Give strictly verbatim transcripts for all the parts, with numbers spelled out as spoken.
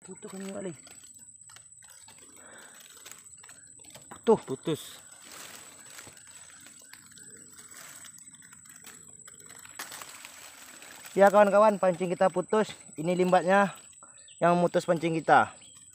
Putus kan juga lagi. Putus, Putus. Ya kawan-kawan, pancing kita putus. Ini limbatnya yang memutus pancing kita.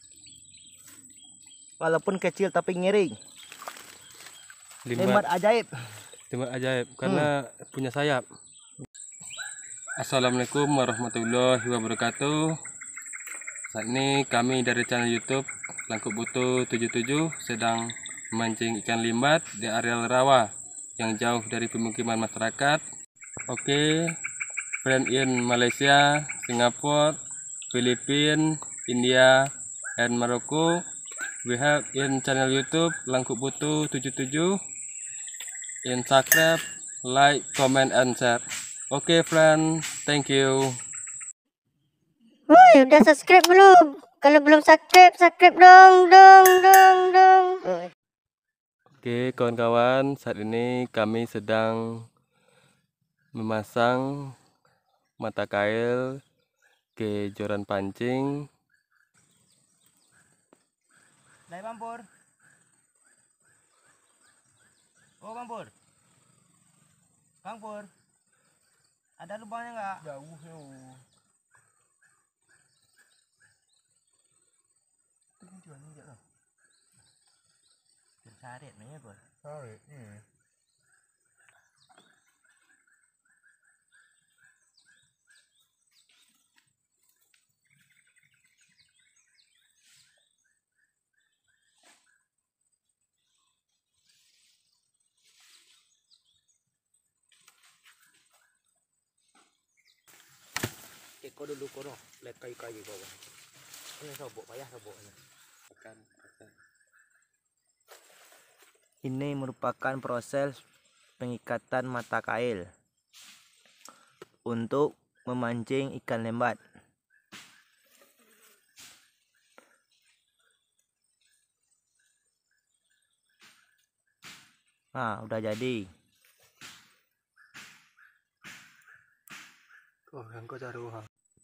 Walaupun kecil tapi ngeri. Limbat, Limbat ajaib. limbat ajaib karena hmm. punya sayap. Assalamualaikum warahmatullahi wabarakatuh. Saat ini kami dari channel YouTube Langkuk Butuh tujuh tujuh sedang memancing ikan limbat di areal rawa yang jauh dari pemukiman masyarakat. Oke, friend in Malaysia, Singapore, Filipina, India, and Morocco. We have in channel YouTube Langkuk Butuh tujuh tujuh. In subscribe, like, comment, and share. Oke, friend, thank you. Woi, udah subscribe belum? Kalau belum subscribe, subscribe dong, dong, dong, dong. Oke, kawan-kawan, saat ini kami sedang memasang mata kail ke joran pancing. Naik Bang Pur. Oh Bang Pur. Bang Pur. Ada lubangnya enggak? Jauh jauh. Tujuan ini loh. Sarit namanya Pur. Sarit. Hmm. Eko dulu kono, lihat kayu-kayu bawah. Ini sobok, payah sobok ini. Ini merupakan proses pengikatan mata kail untuk memancing ikan limbat. Nah, udah jadi. Oh, yang kau cari uang.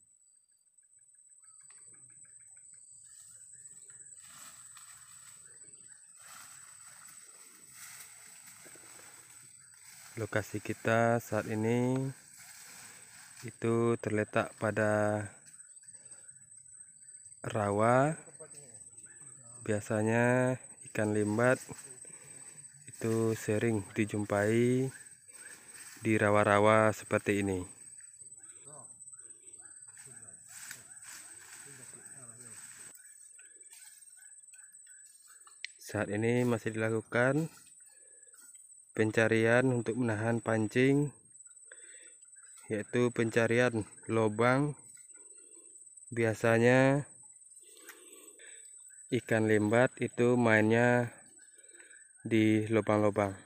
Lokasi kita saat ini itu terletak pada rawa. Biasanya ikan limbat itu sering dijumpai di rawa-rawa seperti ini. Saat ini masih dilakukan pencarian untuk menahan pancing, yaitu pencarian lubang. Biasanya ikan limbat itu mainnya di lubang-lubang.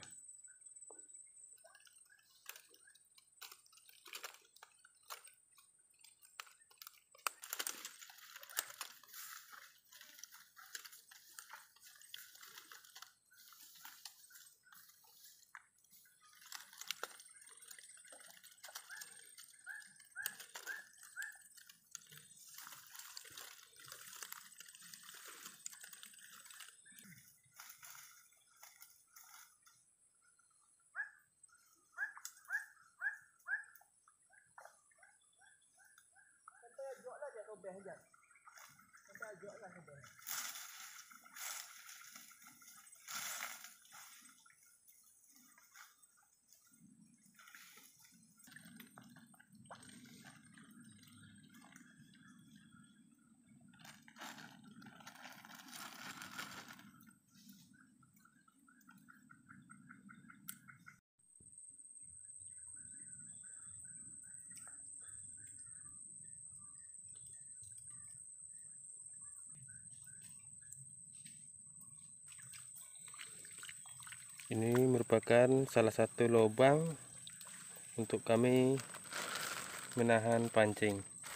Ini merupakan salah satu lubang untuk kami menahan pancing.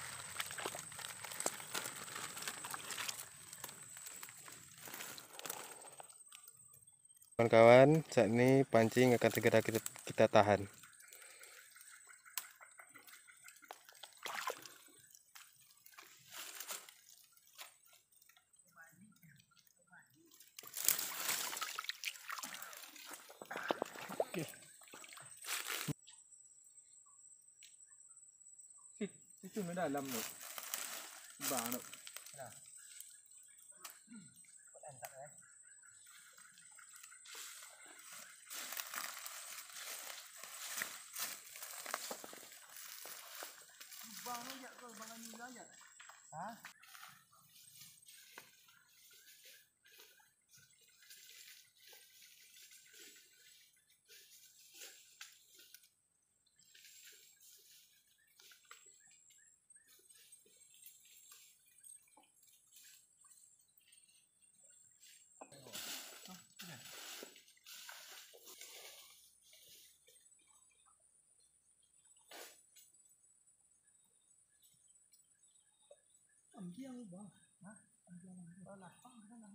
Kawan-kawan, saat ini pancing akan segera kita, kita tahan. Itu ni dalam tu. Bang tu. Bang ni jak ke bang ni ajak. Ha? Ambiang bang. Ha? Ambiang bang. Lapang sana.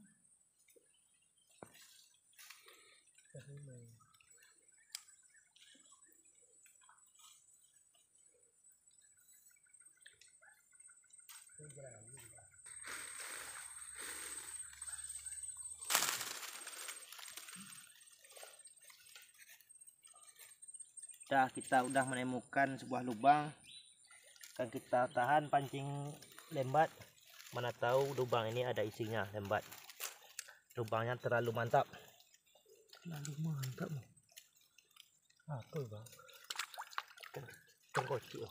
Dah kita udah menemukan sebuah lubang, akan kita tahan pancing lembat. Mana tahu lubang ini ada isinya lembat. Lubangnya terlalu mantap. Terlalu mantap. Apa bang? Tengkoci.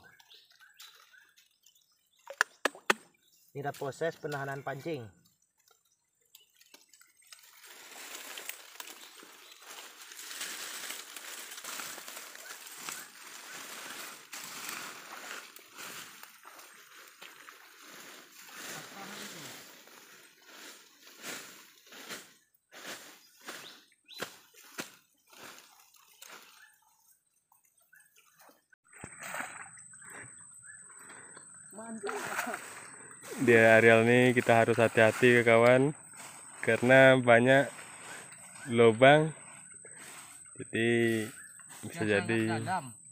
Ini adalah proses penahanan pancing. Di areal ini kita harus hati-hati ke kawan, karena banyak lubang, jadi bisa jadi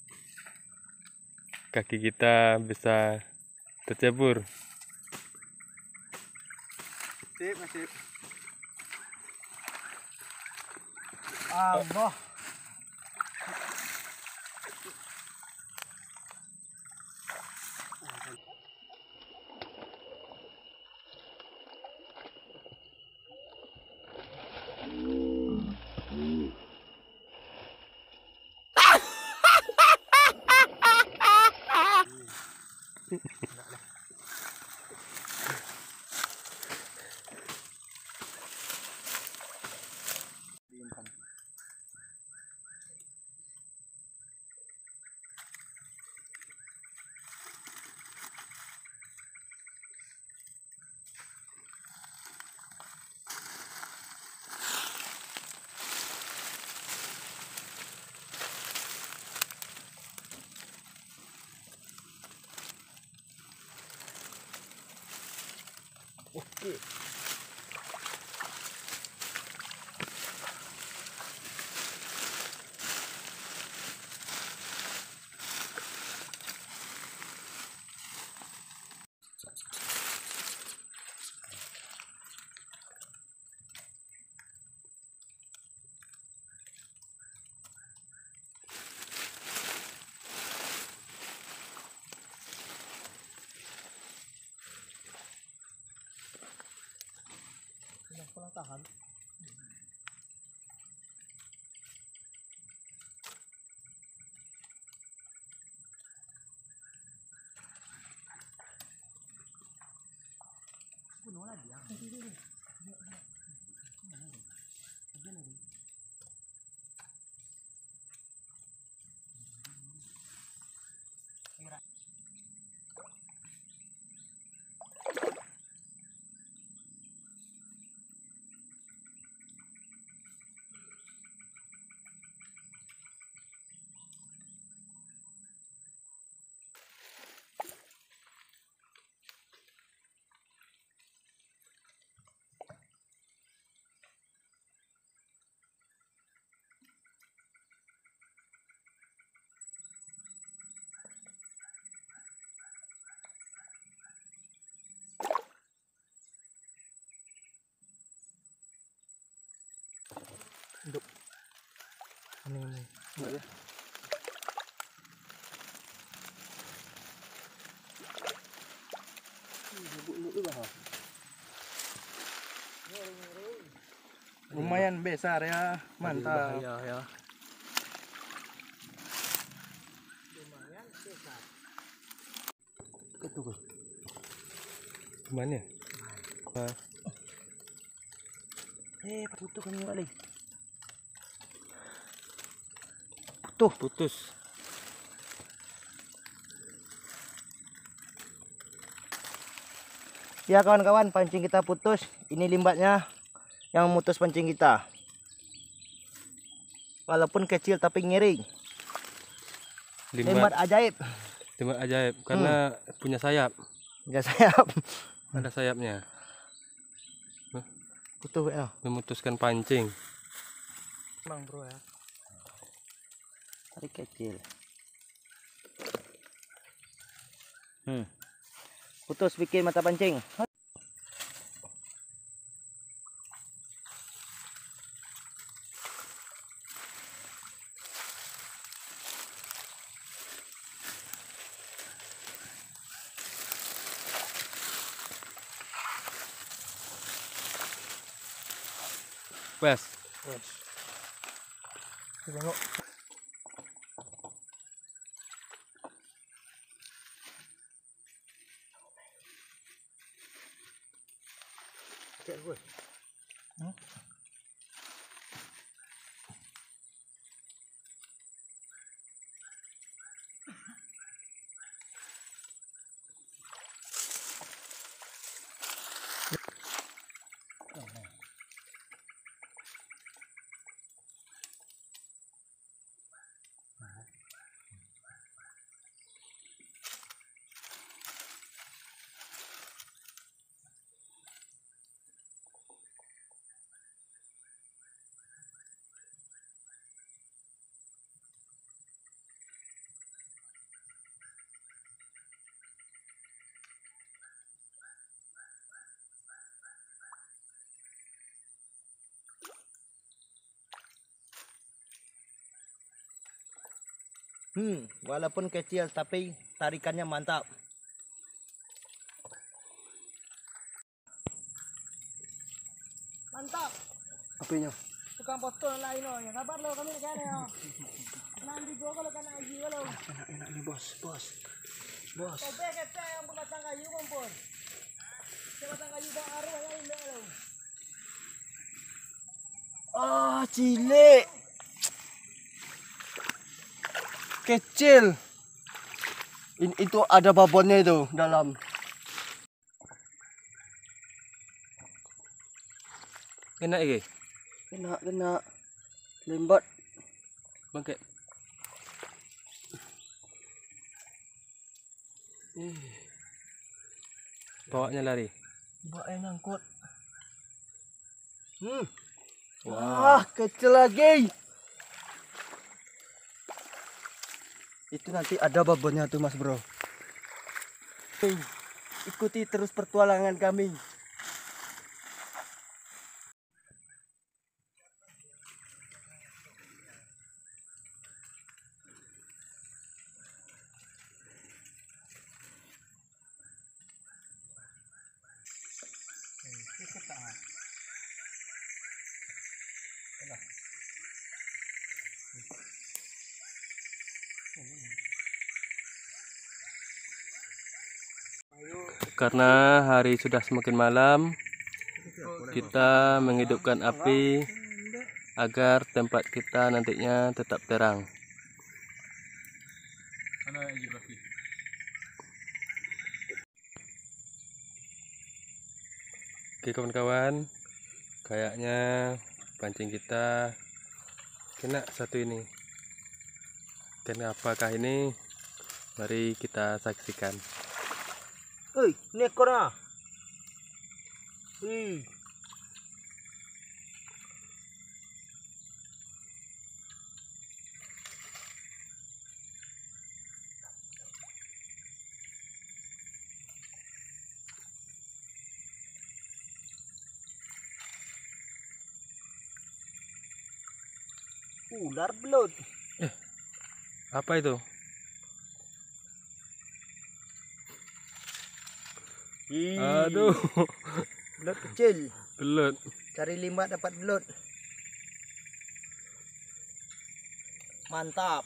kaki kita bisa tercebur. Sip, sip. Allah. Oke. Pulang tahan. Bunuh lagi ya. Untuk ini ini. Enggak ya. Lumayan besar ya, mantap. Bahaya ya. Itu bro. Mana? Ah, Eh, putus kami balik. Putus. putus. Ya kawan-kawan, pancing kita putus. Ini limbatnya yang memutus pancing kita. Walaupun kecil tapi ngeri. Limbat Limbat, ajaib. limbat ajaib karena punya sayap. Ya sayap. Ada sayapnya. Putus ya. Memutuskan pancing. Bang bro ya. Tarik kecil. Hmm. Putus bikin mata pancing. Wes. Wes. Tengok. Cek gue. Hmm? Hmm, walaupun kecil tapi tarikannya mantap. Mantap. Apinya. Tukang foto lain oh, ya kabar lo kami kan ya. Nanti gua kalau kena aji kalau. Enak-enak nih bos, bos. Bos. Kobe kata yang batang kayu kompor. Batang kayu bang aru yang ini lo. Ah, cilik. Kecil. In, itu ada babonnya itu dalam. Enak ya? Kena kena limbat. Bangke. Eh, Bawanya lari. mbak yang ngangkut. Hmm. Wah, Wah, kecil lagi. Itu nanti ada babonnya tuh mas bro. Nih, ikuti terus pertualangan kami. Karena hari sudah semakin malam, kita menghidupkan api agar tempat kita nantinya tetap terang. Oke kawan-kawan, kayaknya pancing kita kena satu ini. Kenapakah ini? Mari kita saksikan. hei, ini ekornya. Hei. Ular belut. Apa itu? Ih, Aduh, belut kecil. belut. Cari limbat dapat belut. Mantap.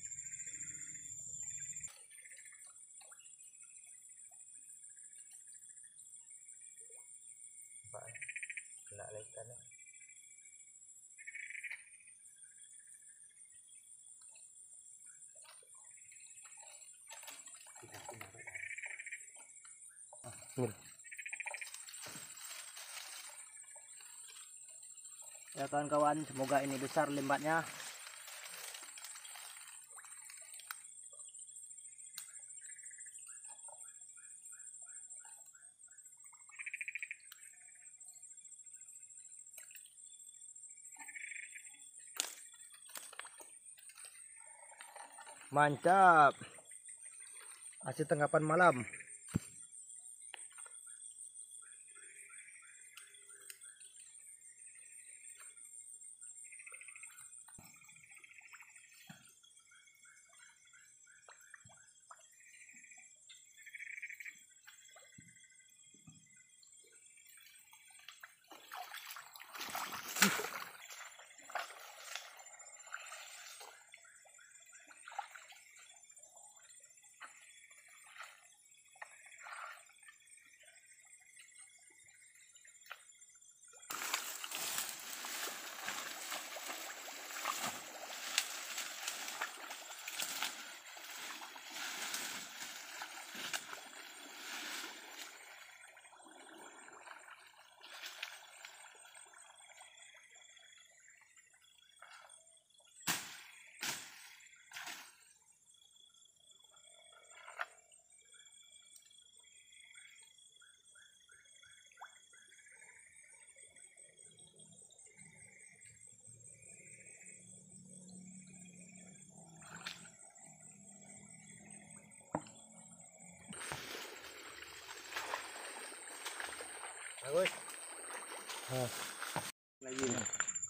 Kena ikan. Ya kawan-kawan, semoga ini besar limbatnya. Mantap. Hasil tangkapan malam. Bagus. Nah, lagi nih.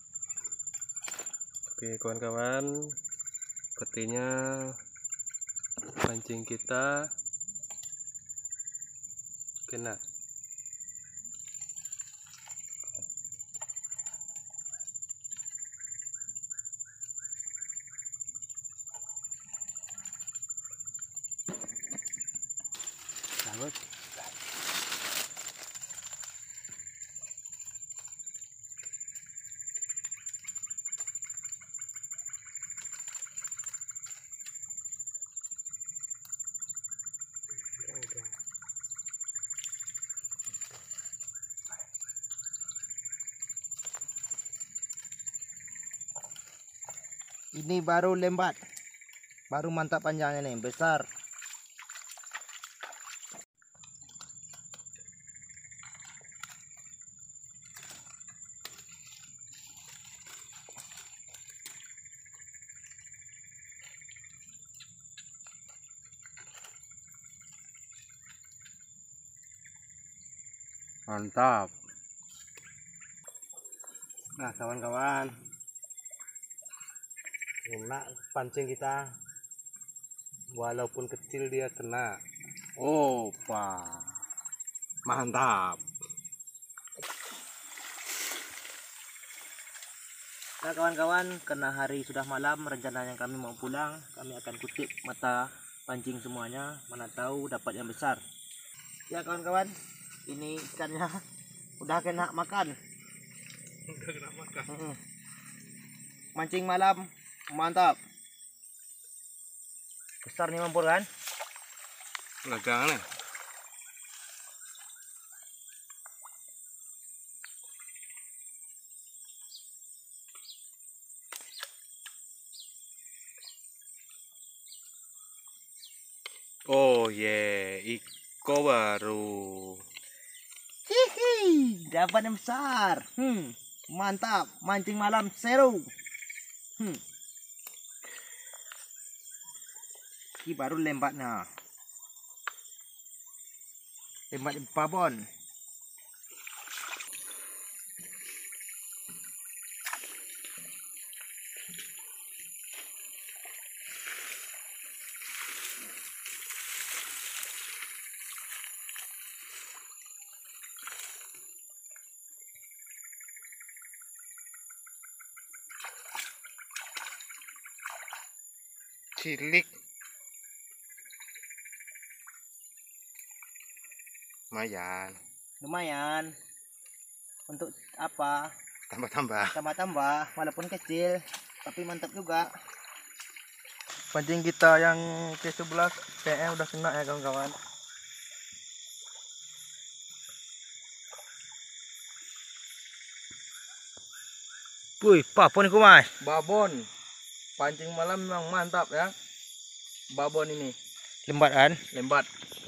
Oke kawan-kawan, sepertinya pancing kita kena. Bagus. Ini baru lembat. Baru mantap panjangnya nih, besar. Mantap. Nah kawan-kawan, kena pancing kita, walaupun kecil dia kena. Opa. Mantap. Nah kawan-kawan, karena hari sudah malam, rencananya kami mau pulang. Kami akan kutip mata pancing semuanya, mana tahu dapat yang besar. Ya kawan-kawan, ini ikannya udah kena makan. Udah kena makan. Mm-mm. Mancing malam mantap. Besar nih Mampur kan? Legang nih. Oh yeah, iko baru. Hihi, dapat yang besar. Hmm, mantap. Mancing malam seru. Hmm. Ini baru lembatnya. Lembat babon. cilik. Lumayan, Lumayan. Untuk apa? tambah-tambah. Tambah-tambah, walaupun kecil, tapi mantap juga. Pancing kita yang ke sebelah kayaknya udah kena ya kawan-kawan. Wih, apa nih Mas? Babon. Pancing malam memang mantap ya. Babon ini Lembat kan? lembat.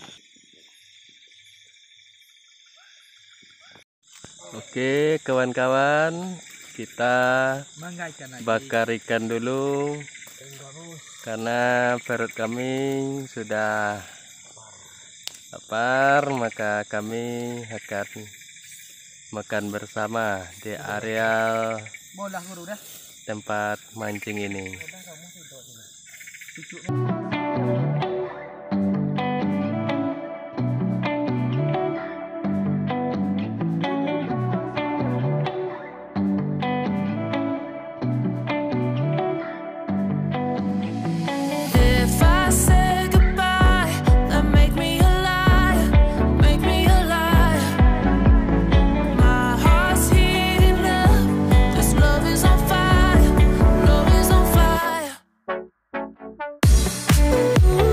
Oke kawan-kawan, kita bakar ikan dulu karena perut kami sudah lapar, maka kami akan makan bersama di areal tempat mancing ini. If I say goodbye, then make me a liar, make me a liar. My heart's heating up, this love is on fire, love is on fire.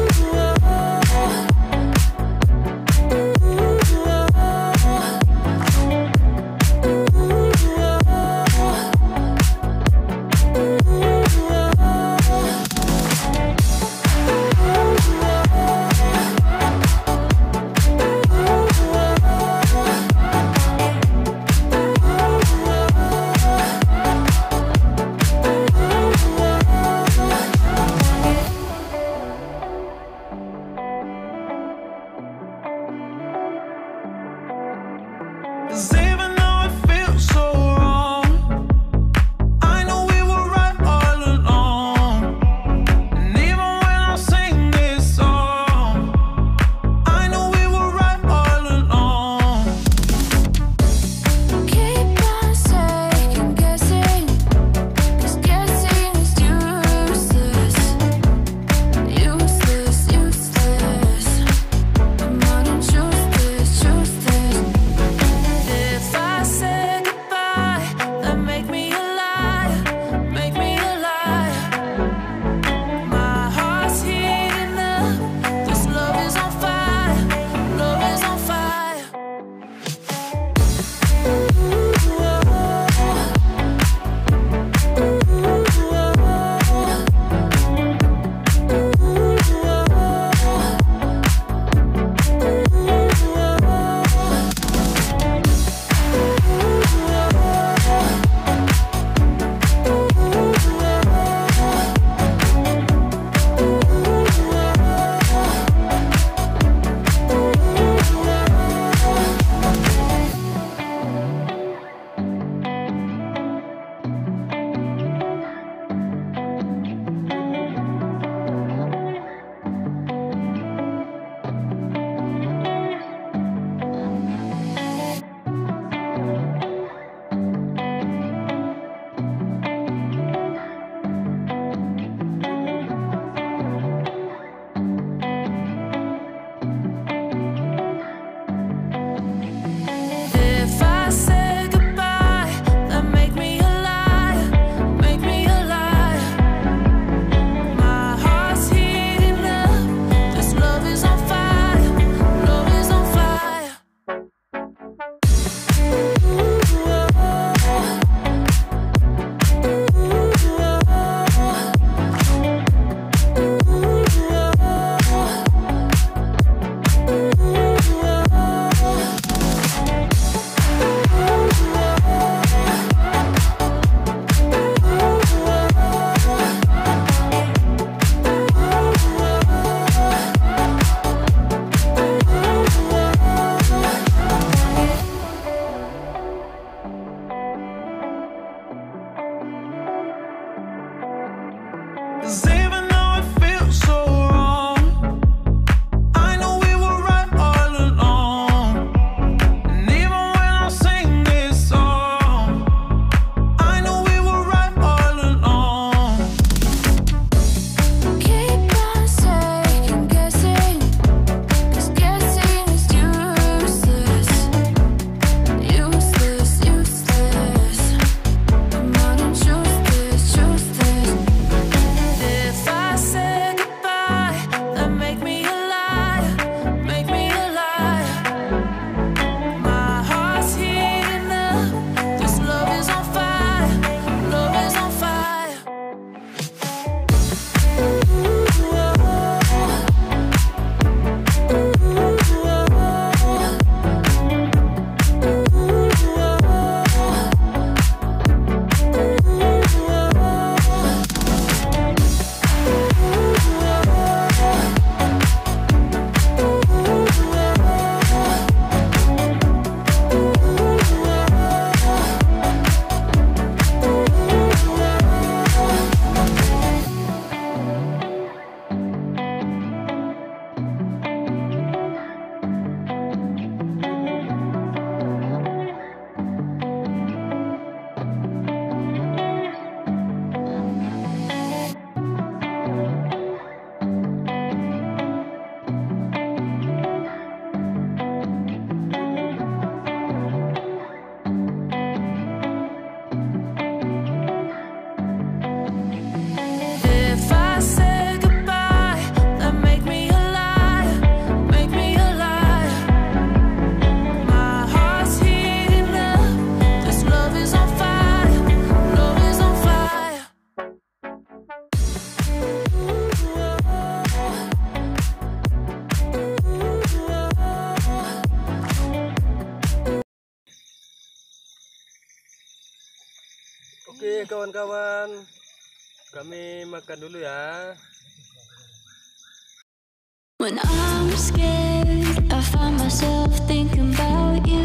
Oke kawan-kawan, kami makan dulu ya. When I'm scared, I find myself thinking about you.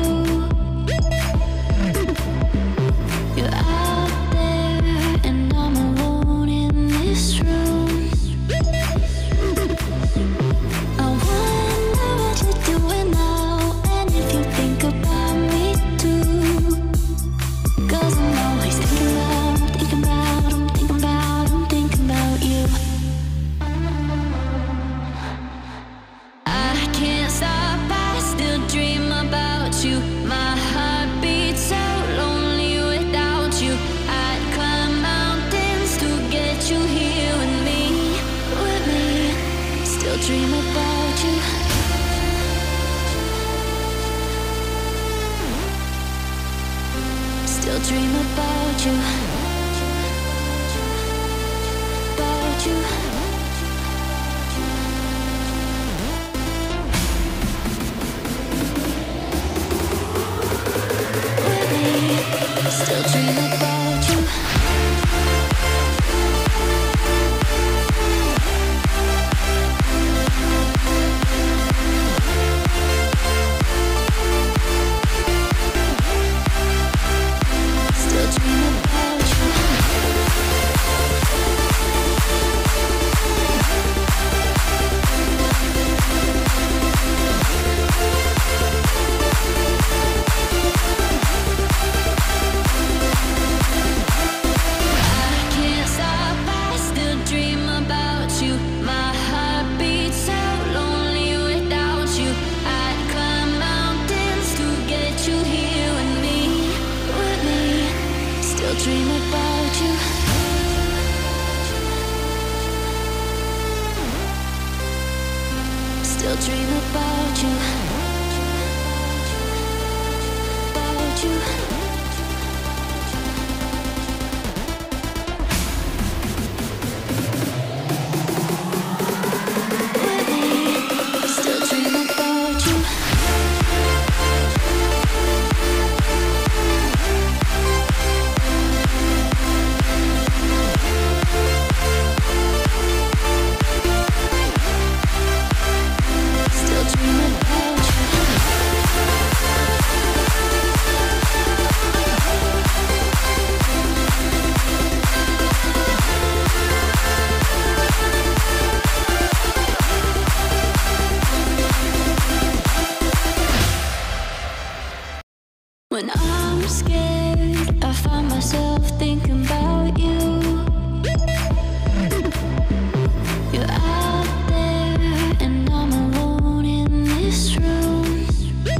You're out there and I'm alone in this room. I wonder what you're doing now, and if you think about me too. 'Cause I'm always thinking about, thinking about, I'm thinking about, I'm thinking about you. I can't stop, I still dream about you. My heart beats so lonely without you. I'd climb mountains to get you here with me, with me. Still dream about you. Still dream about you. About you. With me. Still dream about you. Still dream about you. I can't stop, I still dream about you. My heart beats so lonely without you. I'd climb mountains to get you here with me, with me. Still dream about you. Still dream about you. About you. With me. Still dream about you. Still dream about you. When I'm scared, I find myself thinking about you. You're out there and I'm alone in this room.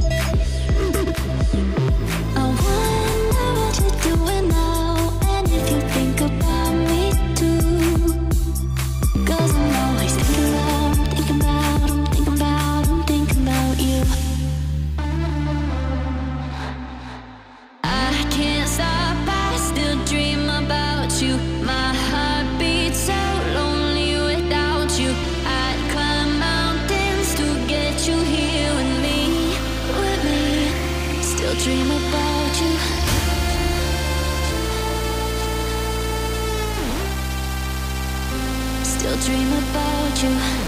I wonder what you're doing now, and if you think about me too. 'Cause I'm always thinking about, thinking about, I'm thinking about, I'm thinking about you. I can't stop, I still dream about you. My heart beats so lonely without you. I'd climb mountains to get you here with me, with me. Still dream about you. Still dream about you.